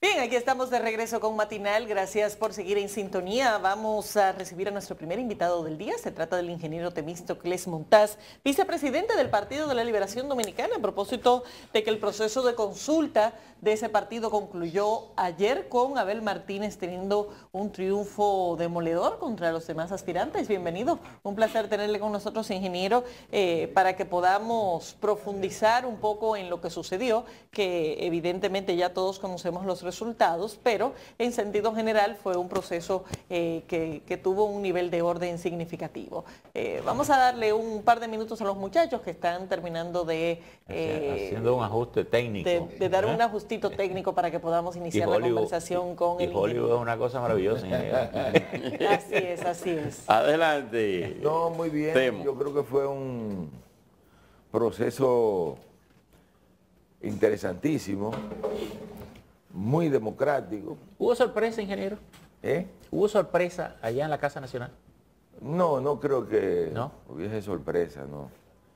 Bien, aquí estamos de regreso con Matinal. Gracias por seguir en sintonía. Vamos a recibir a nuestro primer invitado del día. Se trata del ingeniero Temístocles Montaz, vicepresidente del Partido de la Liberación Dominicana, a propósito de que el proceso de consulta de ese partido concluyó ayer con Abel Martínez teniendo un triunfo demoledor contra los demás aspirantes. Bienvenido. Un placer tenerle con nosotros, ingeniero, para que podamos profundizar un poco en lo que sucedió, que evidentemente ya todos conocemos los resultados, pero en sentido general fue un proceso que tuvo un nivel de orden significativo. Vamos a darle un par de minutos a los muchachos que están terminando de... haciendo un ajuste técnico. De dar un ajustito técnico para que podamos iniciar la conversación con el ingeniero. Hollywood es una cosa maravillosa. Así es, así es. Adelante. No, muy bien. Temo. Yo creo que fue un proceso interesantísimo, muy democrático. ¿Hubo sorpresa, ingeniero? ¿Hubo sorpresa allá en la Casa Nacional? No, no creo que ¿No? hubiese sorpresa, no.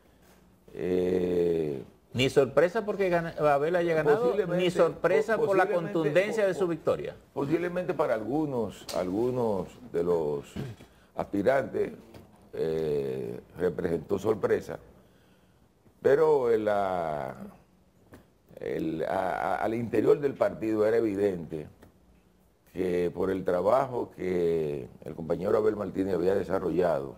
Ni sorpresa porque Abel haya ganado, ni sorpresa por la contundencia de su victoria. Posiblemente para algunos de los aspirantes representó sorpresa, pero al interior del partido era evidente que por el trabajo que el compañero Abel Martínez había desarrollado,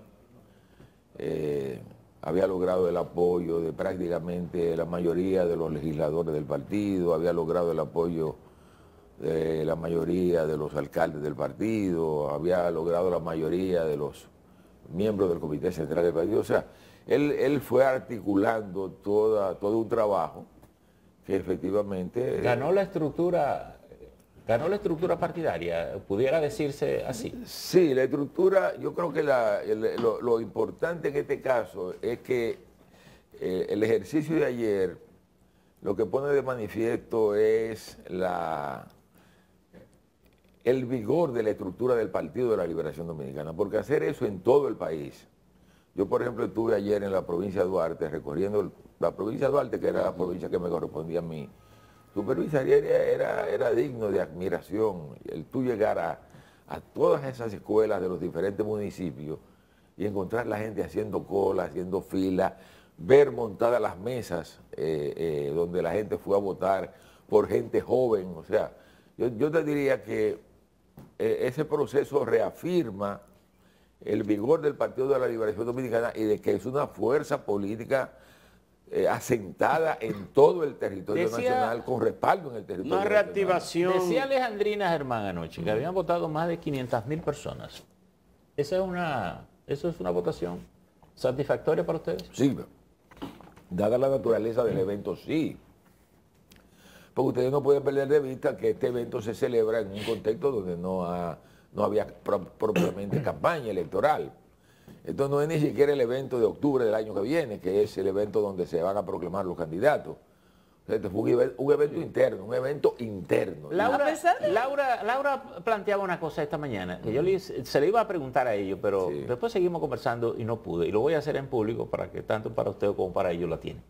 había logrado el apoyo de prácticamente la mayoría de los legisladores del partido, había logrado el apoyo de la mayoría de los alcaldes del partido, había logrado la mayoría de los miembros del Comité Central del partido. O sea, él fue articulando todo un trabajo que efectivamente... Ganó la estructura partidaria, pudiera decirse así. Sí, la estructura, yo creo que lo importante en este caso es que el ejercicio de ayer lo que pone de manifiesto es el vigor de la estructura del Partido de la Liberación Dominicana, porque hacer eso en todo el país. Yo, por ejemplo, estuve ayer en la provincia de Duarte, recorriendo la provincia de Duarte, que era la provincia que me correspondía a mí. Supervisar era digno de admiración, el tú llegar a todas esas escuelas de los diferentes municipios y encontrar la gente haciendo cola, haciendo fila, ver montadas las mesas donde la gente fue a votar por gente joven. O sea, yo te diría que ese proceso reafirma el vigor del Partido de la Liberación Dominicana y de que es una fuerza política asentada en todo el territorio nacional, con respaldo en el territorio Una reactivación. Decía Alejandrina Germán anoche que habían votado más de 500.000 personas. ¿Eso es una votación satisfactoria para ustedes? Sí, dada la naturaleza del evento, sí. Porque ustedes no pueden perder de vista que este evento se celebra en un contexto donde no había propiamente campaña electoral. Esto no es ni siquiera el evento de octubre del año que viene, que es el evento donde se van a proclamar los candidatos. Este fue un evento interno, un evento interno. Laura planteaba una cosa esta mañana, que yo se le iba a preguntar a ellos, pero sí, después seguimos conversando y no pude. Y lo voy a hacer en público para que tanto para usted como para ellos la tienen.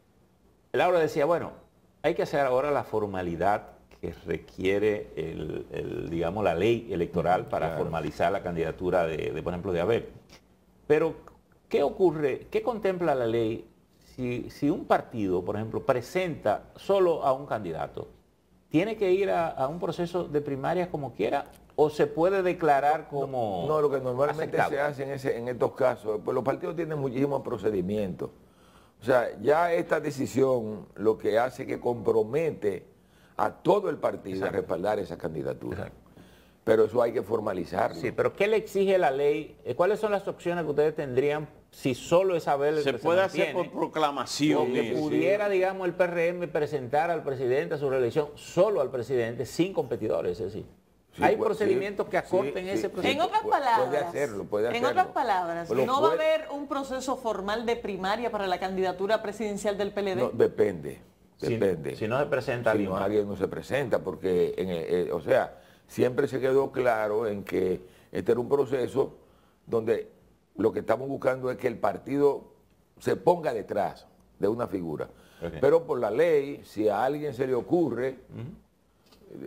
Laura decía, bueno, hay que hacer ahora la formalidad que requiere digamos, la ley electoral para formalizar la candidatura por ejemplo, de Abel. Pero, ¿qué ocurre? ¿Qué contempla la ley si un partido, por ejemplo, presenta solo a un candidato? ¿Tiene que ir a un proceso de primarias como quiera o se puede declarar como No, lo que normalmente aceptable? se hace en estos casos, pues los partidos tienen muchísimos procedimientos. O sea, ya esta decisión lo que hace que compromete a todo el partido a respaldar esa candidatura. Exacto. Pero eso hay que formalizarlo. Sí, pero ¿qué le exige la ley? ¿Cuáles son las opciones que ustedes tendrían si solo es Abel el Se que puede mantiene? hacer por proclamación. O que pudiera, digamos, el PRM presentar al presidente a su reelección solo al presidente sin competidores, es decir. Sí, hay pues, procedimientos que acorten ese proceso. En otras palabras, puede hacerlo. En otras palabras, Pero ¿no va a haber un proceso formal de primaria para la candidatura presidencial del PLD? No, depende. Si no se presenta si alguien no se presenta, porque, o sea, siempre se quedó claro en que este era un proceso donde lo que estamos buscando es que el partido se ponga detrás de una figura. Okay. Pero por la ley, si a alguien se le ocurre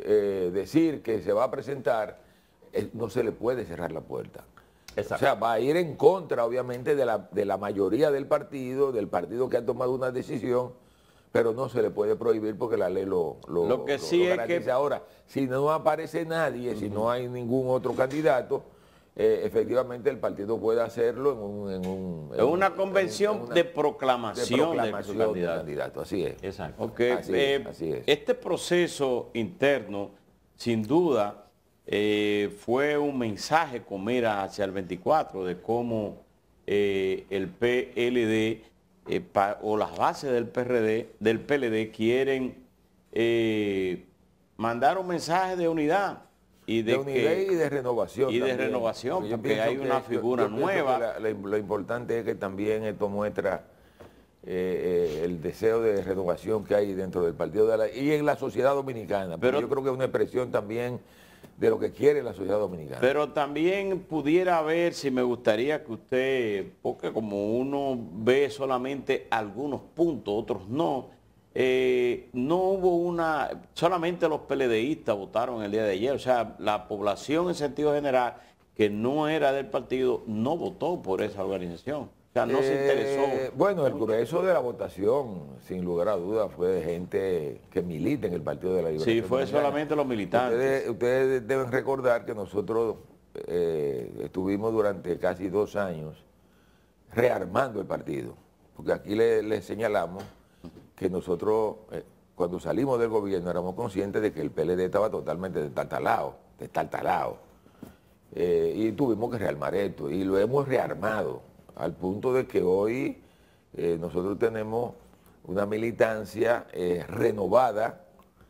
decir que se va a presentar, no se le puede cerrar la puerta. Exacto. O sea, va a ir en contra, obviamente, de la mayoría del partido que ha tomado una decisión, pero no se le puede prohibir porque la ley lo que sí es garantiza. que... Ahora, si no aparece nadie, si no hay ningún otro candidato, efectivamente el partido puede hacerlo en una convención de proclamación de su candidato. Así es. Exacto. Okay. Así es. Este proceso interno, sin duda, fue un mensaje con mira hacia el 24 de cómo el PLD o las bases del PLD quieren mandar un mensaje de unidad. Y de renovación. Y de también. renovación, porque hay una figura nueva. Lo importante es que también esto muestra el deseo de renovación que hay dentro del partido y en la sociedad dominicana. Pero yo creo que es una expresión también de lo que quiere la sociedad dominicana. Pero también pudiera haber, si me gustaría que usted, porque como uno ve solamente algunos puntos, otros no, no hubo solamente los PLDistas votaron el día de ayer, o sea, la población en sentido general que no era del partido no votó por esa organización, o sea, no se interesó. Bueno, el grueso de la votación, sin lugar a dudas, fue de gente que milita en el Partido de la Liberación. Sí, fue Dominicana. solamente los militantes. Ustedes deben recordar que nosotros estuvimos durante casi 2 años rearmando el partido, porque aquí le señalamos que nosotros, cuando salimos del gobierno, éramos conscientes de que el PLD estaba totalmente destartalado. Y tuvimos que rearmar esto, y lo hemos rearmado, al punto de que hoy nosotros tenemos una militancia renovada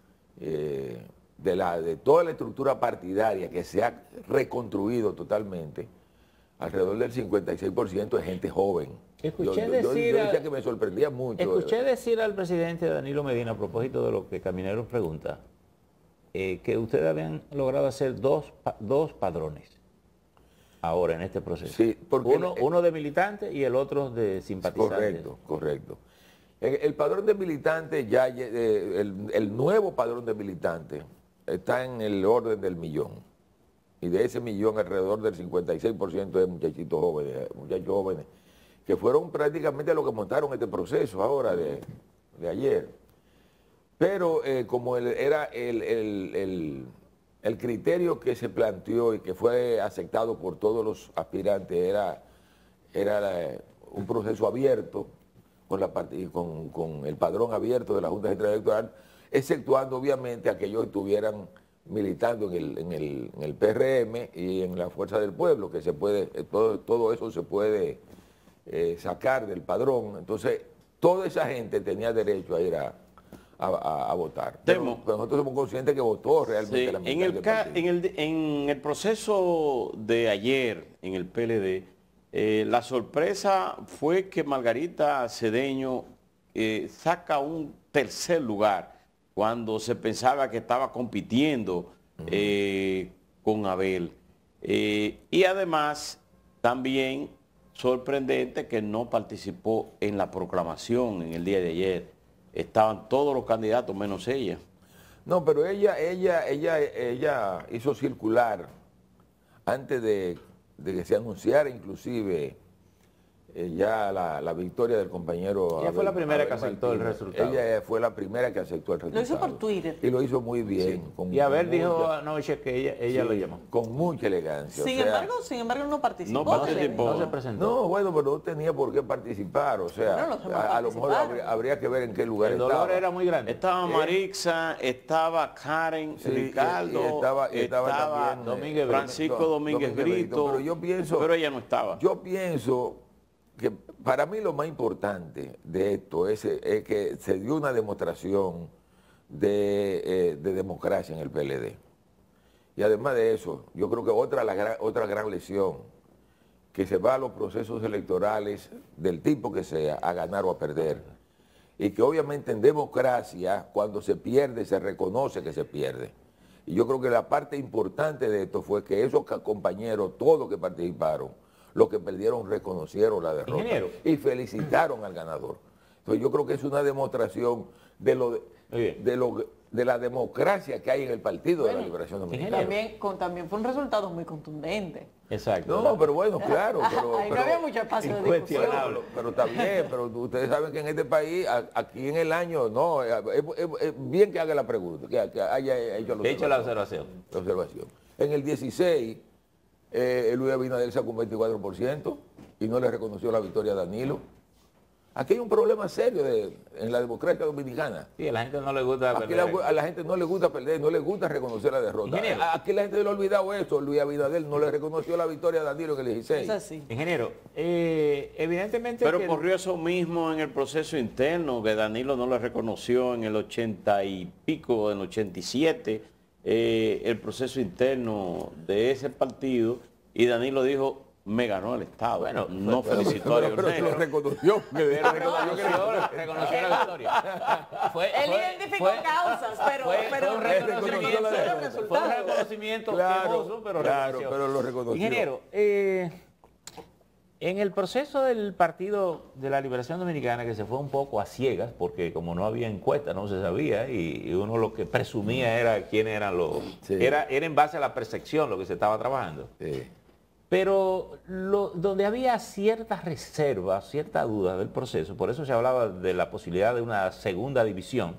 de toda la estructura partidaria que se ha reconstruido totalmente. Alrededor del 56% de gente joven. Escuché yo decía que me sorprendía mucho. Escuché decir al presidente Danilo Medina, a propósito de lo que Camineros pregunta, que ustedes habían logrado hacer dos padrones ahora en este proceso. Sí, porque uno de militantes y el otro de simpatizantes. Correcto. El padrón de militantes, el nuevo padrón de militantes está en el orden del 1.000.000. Y de ese 1.000.000, alrededor del 56% de muchachos jóvenes, que fueron prácticamente los que montaron este proceso ahora de ayer. Pero como era el criterio que se planteó y que fue aceptado por todos los aspirantes, era un proceso abierto, con el padrón abierto de la Junta Central Electoral, exceptuando obviamente aquellos que estuvieran militando en el PRM y en la Fuerza del Pueblo, que todo eso se puede sacar del padrón. Entonces, toda esa gente tenía derecho a ir a votar. Pero nosotros somos conscientes que votó realmente sí, la mitad del partido. En el proceso de ayer en el PLD, la sorpresa fue que Margarita Cedeño saca un tercer lugar cuando se pensaba que estaba compitiendo con Abel. Y además, también sorprendente que no participó en la proclamación en el día de ayer. Estaban todos los candidatos menos ella. No, pero ella hizo circular antes de que se anunciara inclusive ya la victoria del compañero. Ella fue la primera que aceptó el resultado. Ella fue la primera que aceptó el resultado. Lo hizo por Twitter. Y lo hizo muy bien. Sí. Y Abel dijo anoche que ella lo llamó. Con mucha elegancia. Sin embargo, no participó. No se presentó. No, bueno, pero no tenía por qué participar. O sea, a lo mejor habría que ver en qué lugar estaba. El dolor era muy grande. Estaba Marixa, estaba Karen, Ricardo, estaba también Francisco Domínguez Brito, pero ella no estaba. Yo pienso que para mí lo más importante de esto es que se dio una demostración de democracia en el PLD. Y además de eso, yo creo que otra gran lección, que se va a los procesos electorales del tipo que sea, a ganar o a perder. Y que obviamente en democracia, cuando se pierde, se reconoce que se pierde. Y yo creo que la parte importante de esto fue que esos compañeros, todos que participaron, los que perdieron reconocieron la derrota. Ingeniero. Y felicitaron al ganador. Entonces yo creo que es una demostración de lo de la democracia que hay en el Partido de la Liberación Dominicana. También fue un resultado muy contundente. Exacto. No, pero bueno, claro. Ahí no había mucho espacio de discusión. Pero está bien, pero ustedes saben que en este país, aquí en el año, no, es bien que haga la pregunta, que haya hecho la observación. La observación. En el 16, Luis Abinader sacó un 24% y no le reconoció la victoria a Danilo. Aquí hay un problema serio en la democracia dominicana. Sí, a la gente no le gusta perder. A la gente no le gusta perder, no le gusta reconocer la derrota. Ingeniero. Aquí la gente le ha olvidado eso. Luis Abinader no le reconoció la victoria a Danilo en el 16. Es así. Ingeniero, evidentemente... Pero ocurrió eso mismo en el proceso interno, que Danilo no le reconoció en el 80 y pico, en el 87, el proceso interno de ese partido, y Danilo dijo: me ganó el Estado. Bueno, no felicitó a pero se lo reconoció. reconoció la victoria. Él identificó causas, pero un reconoció los fue un resultados. reconocimiento Claro, pero claro, reconoció. pero lo reconoció. Ingeniero, en el proceso del Partido de la Liberación Dominicana, que se fue un poco a ciegas, porque como no había encuesta, no se sabía, y uno lo que presumía era quiénes eran los... Sí. Era en base a la percepción lo que se estaba trabajando. Sí. Pero donde había ciertas reservas, cierta duda del proceso, por eso se hablaba de la posibilidad de una segunda división,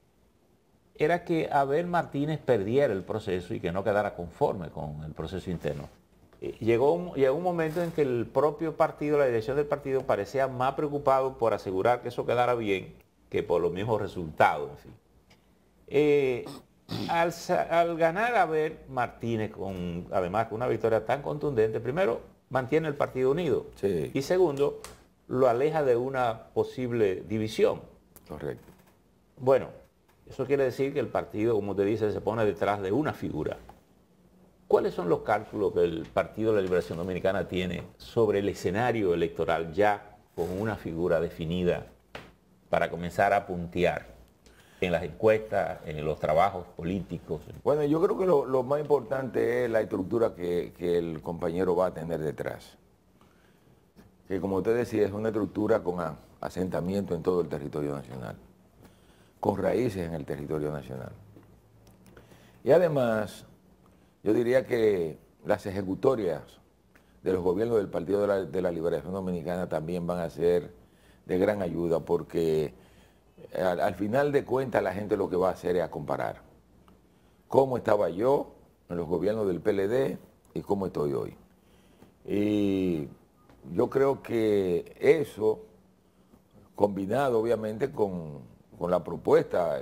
era que Abel Martínez perdiera el proceso y que no quedara conforme con el proceso interno. Llegó un momento en que el propio partido, la dirección del partido, parecía más preocupado por asegurar que eso quedara bien que por los mismos resultados. En fin. Al ganar Abel Martínez, además con una victoria tan contundente, primero mantiene el partido unido, sí, y segundo, lo aleja de una posible división. Correcto. Bueno, eso quiere decir que el partido, como te dice, se pone detrás de una figura. ¿Cuáles son los cálculos que el Partido de la Liberación Dominicana tiene sobre el escenario electoral ya con una figura definida para comenzar a puntear en las encuestas, en los trabajos políticos? Bueno, yo creo que lo más importante es la estructura que el compañero va a tener detrás. Que como usted decía, es una estructura con asentamiento en todo el territorio nacional, con raíces en el territorio nacional. Y además, yo diría que las ejecutorias de los gobiernos del Partido de la Liberación Dominicana también van a ser de gran ayuda, porque al final de cuentas la gente lo que va a hacer es a comparar cómo estaba yo en los gobiernos del PLD y cómo estoy hoy. Y yo creo que eso, combinado obviamente con la propuesta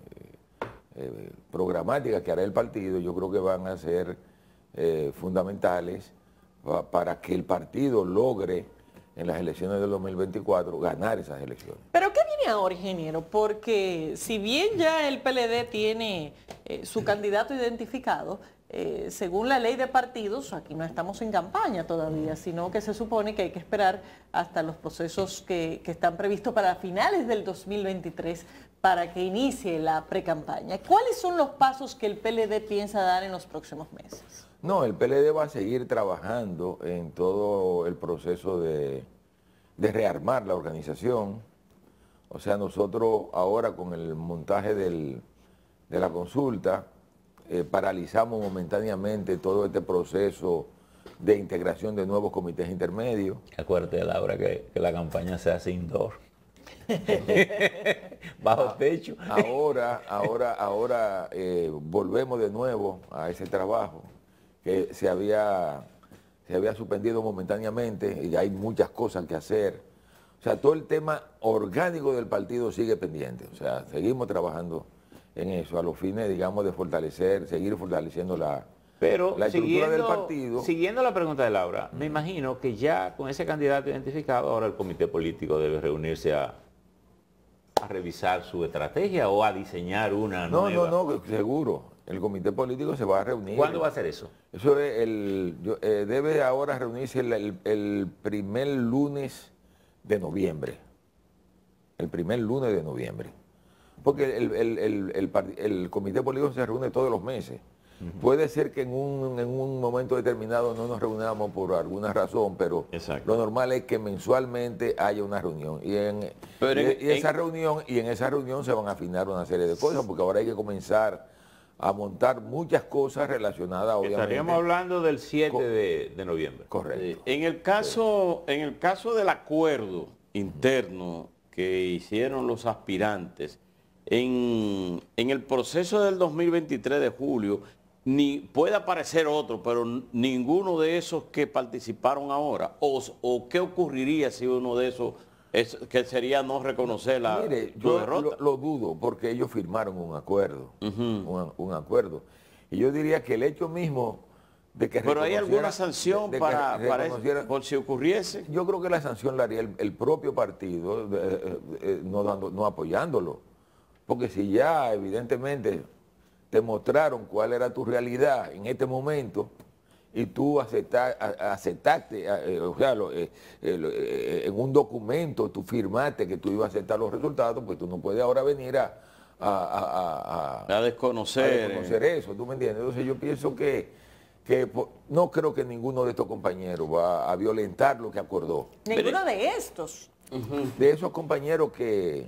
programática que hará el partido, yo creo que van a ser fundamentales para que el partido logre en las elecciones del 2024 ganar esas elecciones. ¿Pero qué viene ahora, ingeniero? Porque si bien ya el PLD tiene su candidato identificado, según la ley de partidos, aquí no estamos en campaña todavía, sino que se supone que hay que esperar hasta los procesos que están previstos para finales del 2023 para que inicie la precampaña. ¿Cuáles son los pasos que el PLD piensa dar en los próximos meses? No, el PLD va a seguir trabajando en todo el proceso de rearmar la organización. O sea, nosotros ahora con el montaje de la consulta, paralizamos momentáneamente todo este proceso de integración de nuevos comités intermedios. Acuérdate, Laura, que la campaña se hace indoor. Bajo techo. Ahora volvemos de nuevo a ese trabajo que se había suspendido momentáneamente y hay muchas cosas que hacer. O sea, todo el tema orgánico del partido sigue pendiente. O sea, seguimos trabajando en eso, a los fines, digamos, de seguir fortaleciendo la estructura del partido. Siguiendo la pregunta de Laura, me imagino que ya con ese candidato identificado, ahora el comité político debe reunirse a revisar su estrategia o a diseñar una nueva. No, seguro. El comité político se va a reunir. ¿Cuándo va a hacer eso? Eso debe ahora reunirse el primer lunes de noviembre. El primer lunes de noviembre. Porque el comité político se reúne todos los meses. Puede ser que en un momento determinado no nos reunamos por alguna razón, pero Exacto. lo normal es que mensualmente haya una reunión. Y en esa reunión se van a afinar una serie de cosas, porque ahora hay que comenzar a montar muchas cosas relacionadas, obviamente. Estaríamos hablando del 7 de noviembre. Correcto. En el caso del acuerdo interno que hicieron los aspirantes, en el proceso del 2023 de julio, puede aparecer otro, pero ninguno de esos que participaron ahora, o qué ocurriría si uno de esos, que sería no reconocer la Mire, su yo derrota. lo dudo, porque ellos firmaron un acuerdo, un acuerdo. Y yo diría que el hecho mismo de que Pero hay alguna reconociera- sanción de que para reconociera- por si ocurriese. Yo creo que la sanción la haría el propio partido, no apoyándolo. Porque si ya evidentemente te mostraron cuál era tu realidad en este momento y tú aceptaste, o sea, en un documento tú firmaste que tú ibas a aceptar los resultados, pues tú no puedes ahora venir a Desconocer. eso, ¿tú me entiendes? Entonces yo pienso que no creo que ninguno de estos compañeros va a violentar lo que acordó. Ninguno de estos. De esos compañeros que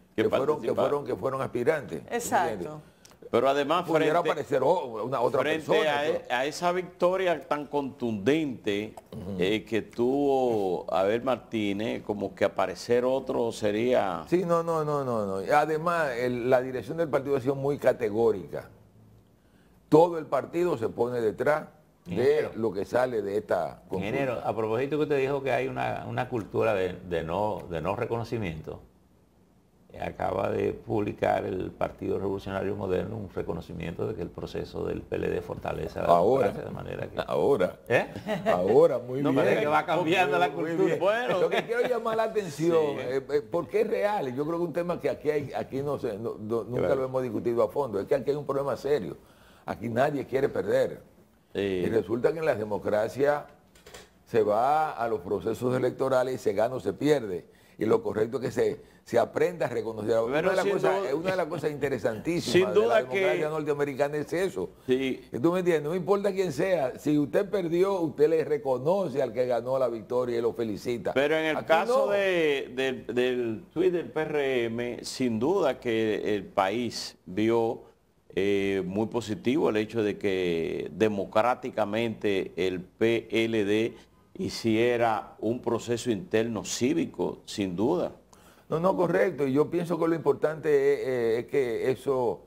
fueron aspirantes. ¿tú me Exacto. entiendes? Pero además, Pudiera aparecer otra frente persona. a esa victoria tan contundente que tuvo Abel Martínez, como que aparecer otro sería... Sí, no. Además, la dirección del partido ha sido muy categórica. Todo el partido se pone detrás de lo que sale de esta consulta. Ingeniero, a propósito que usted dijo que hay una cultura de no reconocimiento, acaba de publicar el Partido Revolucionario Moderno un reconocimiento de que el proceso del PLD fortalece la democracia, de manera que... Ahora, muy No, bien. parece que va cambiando la Muy cultura. bien. Bueno. Lo que quiero llamar la atención, porque es real, y yo creo que un tema que aquí nunca lo hemos discutido a fondo, es que aquí hay un problema serio. Aquí nadie quiere perder. Y resulta que en las democracias se va a los procesos electorales y se gana o se pierde. Y lo correcto es que se aprenda a reconocer. Una de las cosas interesantísimas de la democracia norteamericana es eso. Sí. ¿Tú me entiendes? No importa quién sea. Si usted perdió, usted le reconoce al que ganó la victoria y lo felicita. Pero en el Aquí caso no. del tuit del PRM, sin duda que el país vio muy positivo el hecho de que democráticamente el PLD hiciera un proceso interno cívico, sin duda. No, correcto. Y yo pienso que lo importante es que eso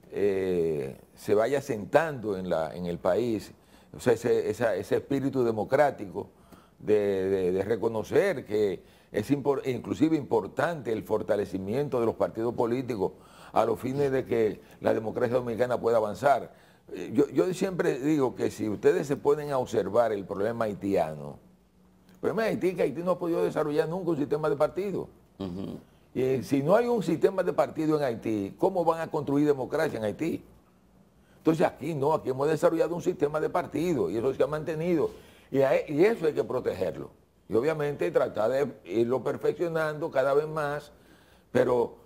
se vaya sentando en el país. O sea, ese espíritu democrático de reconocer que es inclusive importante el fortalecimiento de los partidos políticos a los fines de que la democracia dominicana pueda avanzar. Yo siempre digo que si ustedes se ponen a observar el problema haitiano, el problema de Haití es que Haití no ha podido desarrollar nunca un sistema de partido. Y si no hay un sistema de partido en Haití, ¿cómo van a construir democracia en Haití? Entonces aquí hemos desarrollado un sistema de partido y eso se ha mantenido. Y eso hay que protegerlo. Y obviamente tratar de irlo perfeccionando cada vez más, pero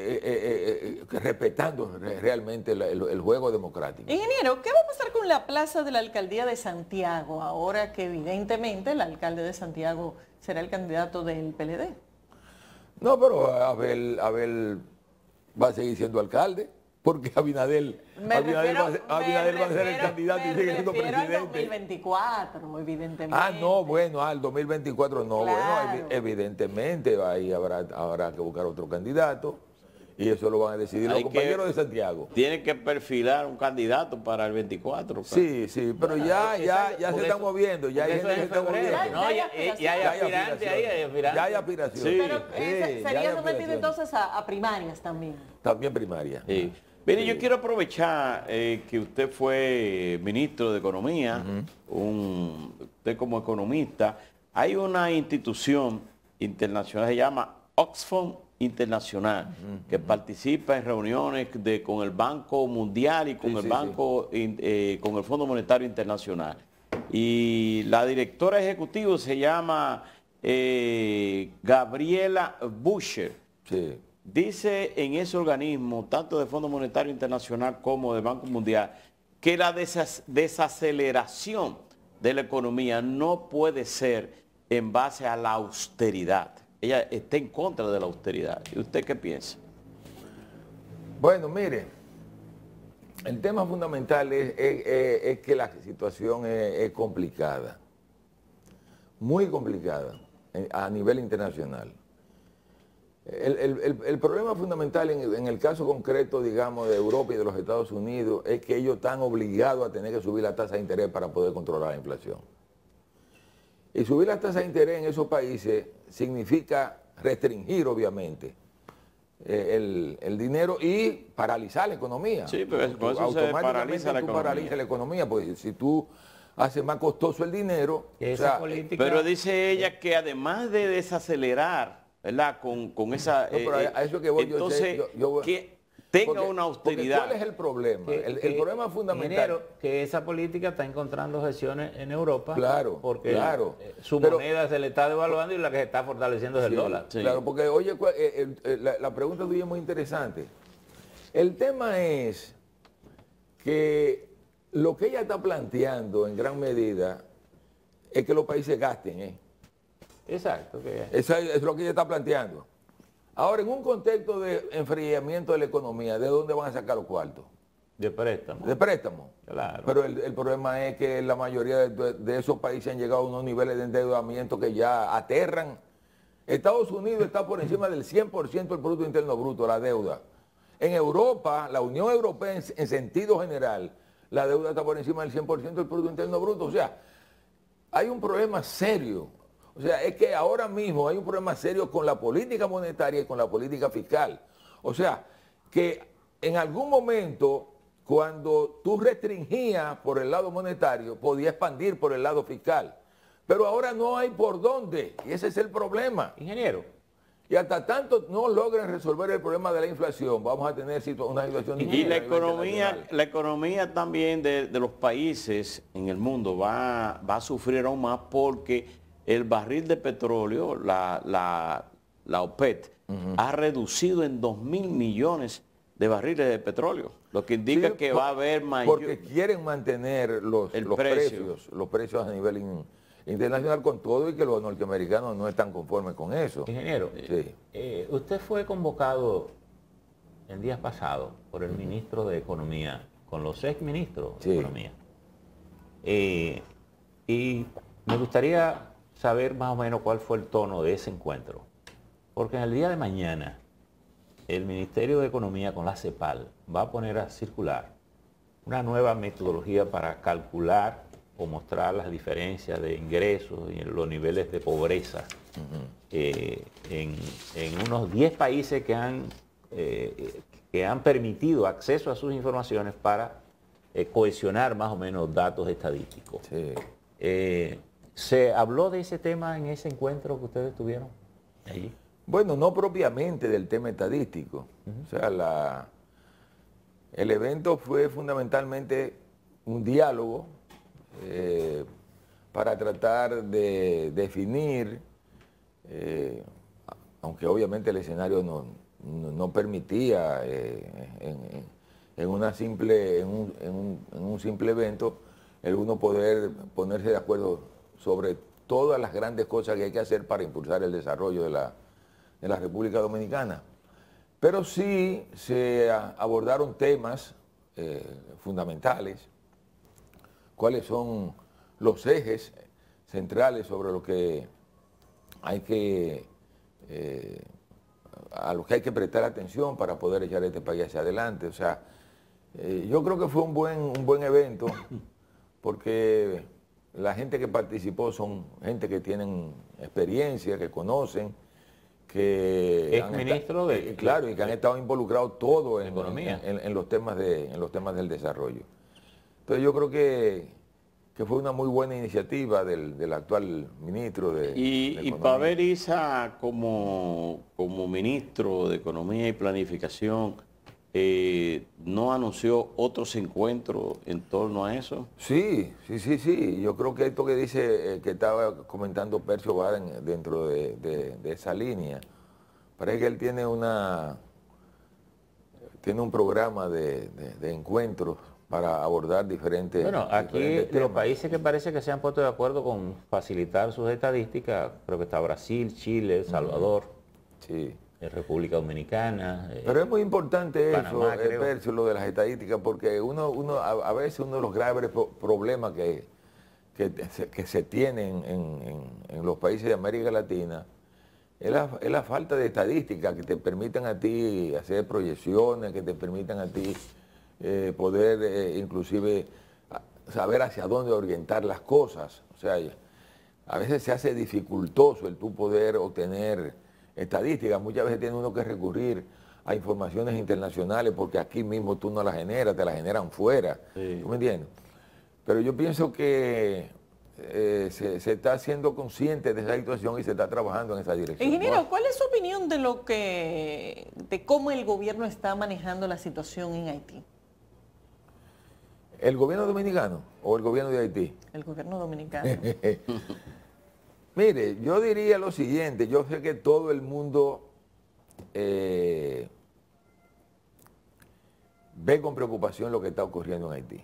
respetando realmente el juego democrático. Ingeniero, ¿qué va a pasar con la plaza de la alcaldía de Santiago ahora que evidentemente el alcalde de Santiago será el candidato del PLD? No, pero Abel va a seguir siendo alcalde, porque Abinadel va a ser el candidato y sigue siendo presidente. Al 2024, evidentemente. Al 2024 no, Claro. bueno, evidentemente ahí habrá que buscar otro candidato y eso lo van a decidir los compañeros de Santiago. Tienen que perfilar un candidato para el 24. Sí, pero ya se están moviendo, ya hay gente que se está moviendo. No, ya hay aspirantes ahí, hay aspirantes. Ya hay aspiraciones. Sí. Pero sería sometido entonces a primarias también. También primaria. Sí. Mire, yo quiero aprovechar que usted fue ministro de Economía, usted como economista, hay una institución internacional, se llama Oxfam Internacional, que participa en reuniones con el Banco Mundial y con con el Fondo Monetario Internacional. Y la directora ejecutiva se llama Gabriela Buscher. Sí. Dice en ese organismo, tanto del Fondo Monetario Internacional como del Banco Mundial, que la desaceleración de la economía no puede ser en base a la austeridad. Ella está en contra de la austeridad. ¿Y usted qué piensa? Bueno, mire, el tema fundamental es que la situación es complicada, muy complicada a nivel internacional. El problema fundamental en el caso concreto, digamos, de Europa y de los Estados Unidos es que ellos están obligados a tener que subir la tasa de interés para poder controlar la inflación. Y subir la tasa de interés en esos países significa restringir, obviamente, el dinero y paralizar la economía. Sí, pero con eso se paraliza la economía. Paralizas la economía, pues si tú haces más costoso el dinero, pero dice ella que además de desacelerar, ¿verdad? Con esa... No, pero a eso que voy, entonces, que tenga una austeridad. ¿Cuál es el problema? El problema fundamental... Ingeniero, que esa política está encontrando objeciones en Europa. Claro, porque claro. Su moneda se le está devaluando y la que se está fortaleciendo es el dólar. Sí. Claro, porque oye, la pregunta tuya es muy interesante. El tema es que lo que ella está planteando en gran medida es que los países gasten, Exacto. Eso es lo que ella está planteando. Ahora, en un contexto de enfriamiento de la economía, ¿de dónde van a sacar los cuartos? De préstamo. De préstamo. Claro. Pero el problema es que la mayoría de esos países han llegado a unos niveles de endeudamiento que ya aterran. Estados Unidos está por encima del 100% del Producto Interno Bruto, la deuda. En Europa, la Unión Europea en sentido general, la deuda está por encima del 100% del Producto Interno Bruto. O sea, hay un problema serio. O sea, es que ahora mismo hay un problema serio con la política monetaria y con la política fiscal. O sea, que en algún momento, cuando tú restringías por el lado monetario, podías expandir por el lado fiscal. Pero ahora no hay por dónde, y ese es el problema. Ingeniero. Y hasta tanto no logren resolver el problema de la inflación, vamos a tener una situación... Y la economía también de los países en el mundo va a sufrir aún más porque el barril de petróleo, la OPEP, ha reducido en 2.000 millones de barriles de petróleo, lo que indica que va a haber mayor... Porque quieren mantener los precios a nivel internacional con todo y que los norteamericanos no están conformes con eso. Ingeniero, usted fue convocado en días pasados por el ministro de Economía, con los exministros de Economía. Y me gustaría saber más o menos cuál fue el tono de ese encuentro. Porque en el día de mañana, el Ministerio de Economía con la CEPAL va a poner a circular una nueva metodología para calcular o mostrar las diferencias de ingresos y los niveles de pobreza en unos 10 países que han permitido acceso a sus informaciones para cohesionar más o menos datos estadísticos. ¿Se habló de ese tema en ese encuentro que ustedes tuvieron allí? Bueno, no propiamente del tema estadístico. O sea, el evento fue fundamentalmente un diálogo para tratar de definir, aunque obviamente el escenario no permitía en un simple evento el uno poder ponerse de acuerdo sobre todas las grandes cosas que hay que hacer para impulsar el desarrollo de la República Dominicana. Pero sí se abordaron temas fundamentales, cuáles son los ejes centrales sobre lo que hay que a los que hay que prestar atención para poder echar este país hacia adelante. O sea, yo creo que fue un buen evento porque la gente que participó son gente que tienen experiencia, que conocen, que claro, y que han estado involucrados todos en los temas del desarrollo. Entonces yo creo que fue una muy buena iniciativa del actual ministro de Economía. Y Pavel Issa como ministro de Economía y Planificación, ¿no anunció otros encuentros en torno a eso? Sí. Yo creo que esto que dice, que estaba comentando Percio Vara dentro de esa línea, parece que él tiene un programa de encuentros para abordar diferentes Bueno, aquí diferentes los temas. países que parece que se han puesto de acuerdo con facilitar sus estadísticas, creo que está Brasil, Chile, El Salvador, Sí. República Dominicana. Pero es muy importante Panamá, eso, creo. Percio, lo de las estadísticas, porque a veces uno de los graves problemas que se tienen en los países de América Latina es la falta de estadísticas que te permitan a ti hacer proyecciones, que te permitan a ti poder inclusive saber hacia dónde orientar las cosas. O sea, a veces se hace dificultoso el tú poder obtener estadísticas. Muchas veces tiene uno que recurrir a informaciones internacionales porque aquí mismo tú no las generas, te las generan fuera. Sí. ¿Tú me entiendes? Pero yo pienso que se está siendo consciente de esa situación y se está trabajando en esa dirección. Ingeniero, ¿cuál es su opinión de cómo el gobierno está manejando la situación en Haití? ¿El gobierno dominicano o el gobierno de Haití? El gobierno dominicano. Mire, yo diría lo siguiente, yo sé que todo el mundo ve con preocupación lo que está ocurriendo en Haití.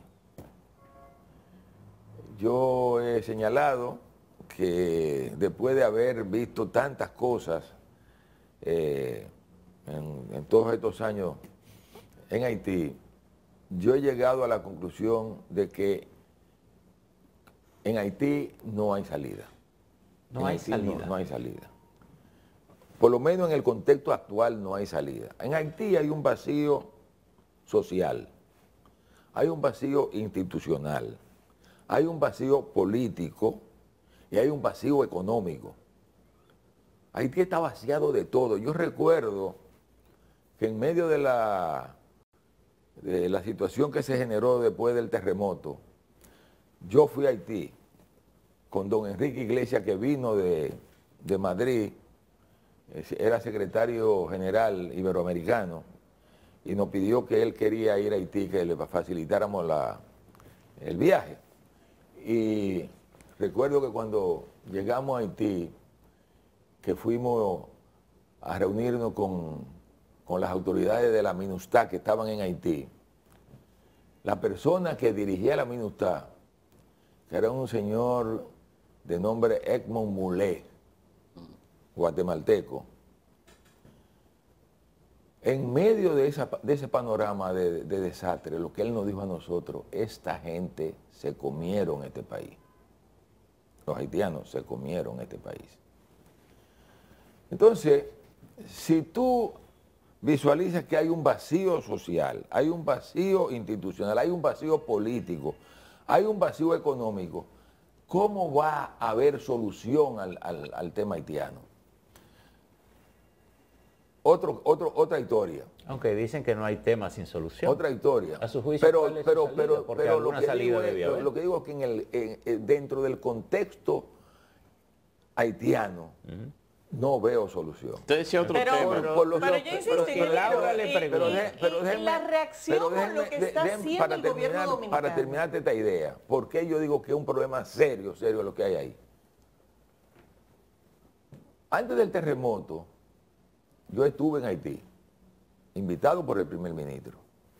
Yo he señalado que después de haber visto tantas cosas en todos estos años en Haití, yo he llegado a la conclusión de que en Haití no hay salida. No hay salida. No hay salida. Por lo menos en el contexto actual no hay salida. En Haití hay un vacío social, hay un vacío institucional, hay un vacío político y hay un vacío económico. Haití está vaciado de todo. Yo recuerdo que en medio de la situación que se generó después del terremoto, yo fui a Haití con don Enrique Iglesias, que vino de Madrid, era secretario general iberoamericano, y nos pidió que él quería ir a Haití, que le facilitáramos el viaje. Y recuerdo que cuando llegamos a Haití, que fuimos a reunirnos con las autoridades de la MINUSTAH que estaban en Haití, la persona que dirigía la MINUSTAH, que era un señor de nombre Edmond Mulet, guatemalteco, en medio de ese panorama de desastre, lo que él nos dijo a nosotros, esta gente se comieron este país. Los haitianos se comieron este país. Entonces, si tú visualizas que hay un vacío social, hay un vacío institucional, hay un vacío político, hay un vacío económico, ¿cómo va a haber solución al tema haitiano? Otra historia. Aunque dicen que no hay tema sin solución. Otra historia. A su juicio, ¿cuál es su salida? Porque alguna salida debía haber. lo que digo es que dentro del contexto haitiano no veo solución. Usted decía otro Pero- tema. Pero yo insisto, que Laura le pregunte. en la reacción con lo que está haciendo el gobierno dominicano. Para terminarte esta idea, ¿por qué yo digo que es un problema serio lo que hay ahí? Antes del terremoto, yo estuve en Haití, invitado por el primer ministro.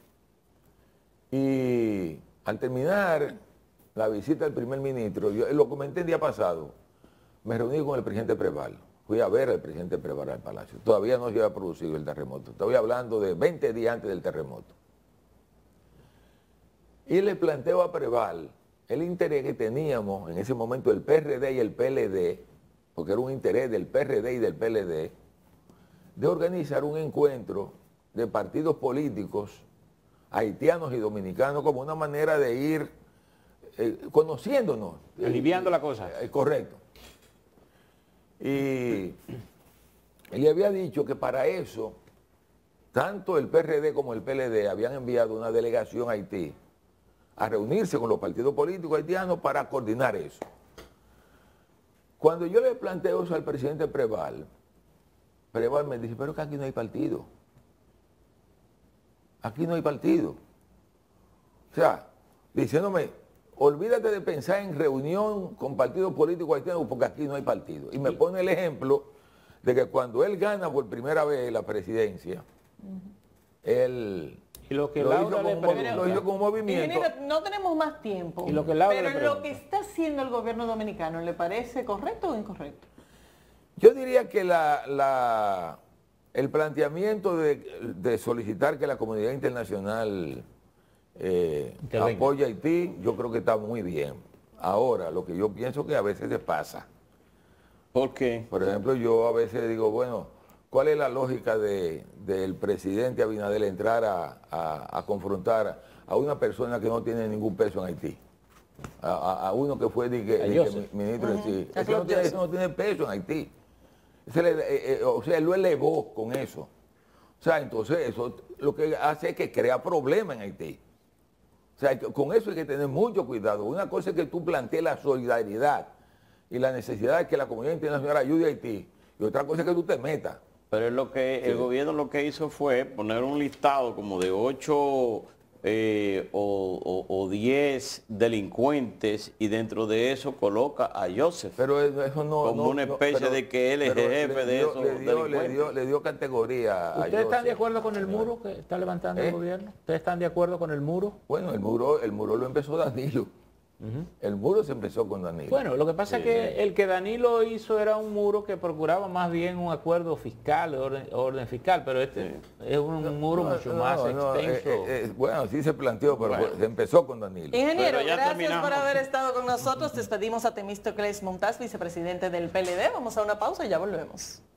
Y al terminar la visita del primer ministro, yo lo comenté el día pasado, me reuní con el presidente Preval. Fui a ver al presidente Preval al Palacio. Todavía no se había producido el terremoto. Estoy hablando de 20 días antes del terremoto. Y le planteo a Preval el interés que teníamos en ese momento el PRD y el PLD, porque era un interés del PRD y del PLD, de organizar un encuentro de partidos políticos haitianos y dominicanos como una manera de ir conociéndonos. Aliviando la cosa. Correcto. Y le había dicho que para eso, tanto el PRD como el PLD habían enviado una delegación a Haití a reunirse con los partidos políticos haitianos para coordinar eso. Cuando yo le planteo eso al presidente Preval, Preval me dice, pero que aquí no hay partido. Aquí no hay partido. O sea, diciéndome, olvídate de pensar en reunión con partidos políticos haitianos porque aquí no hay partido. Y me pone el ejemplo de que cuando él gana por primera vez la presidencia, él Y Y lo que Lo Laura hizo le como- pregunta. lo hizo con un movimiento. Ingeniero, no tenemos más tiempo. Y lo que Laura pero le lo pregunta. que está haciendo el gobierno dominicano, ¿le parece correcto o incorrecto? Yo diría que el planteamiento de solicitar que la comunidad internacional Intervenga. apoye a Haití, yo creo que está muy bien. Ahora, lo que yo pienso que a veces se pasa. ¿Por qué? Por ejemplo, yo a veces digo, bueno, ¿cuál es la lógica del presidente Abinader entrar a confrontar a una persona que no tiene ningún peso en Haití? A uno que fue Joseph. ministro de Haití. A Ese no Claude ese no tiene peso en Haití. O sea, él lo elevó con eso. O sea, entonces eso lo que hace es que crea problemas en Haití. O sea, con eso hay que tener mucho cuidado. Una cosa es que tú plantees la solidaridad y la necesidad de que la comunidad internacional ayude a Haití. Y otra cosa es que tú te metas. Pero es lo que el gobierno lo que hizo fue poner un listado como de 8 o 10 delincuentes y dentro de eso coloca a Joseph Pero eso no... como una especie pero- de que él es pero jefe de esos delincuentes. le dio categoría a ¿Ustedes están de Joseph. acuerdo con el muro que está levantando el gobierno? ¿Ustedes están de acuerdo con el muro? Bueno, el muro lo empezó Danilo. El muro se empezó con Danilo. Bueno, lo que pasa es que el que Danilo hizo era un muro que procuraba más bien un acuerdo fiscal, orden fiscal, pero este es un muro mucho más extenso. Bueno, sí se planteó, pero Bueno. se empezó con Danilo. Ingeniero, Pero ya gracias terminamos. por haber estado con nosotros. Despedimos a Temístocles Montaz, vicepresidente del PLD. Vamos a una pausa y ya volvemos.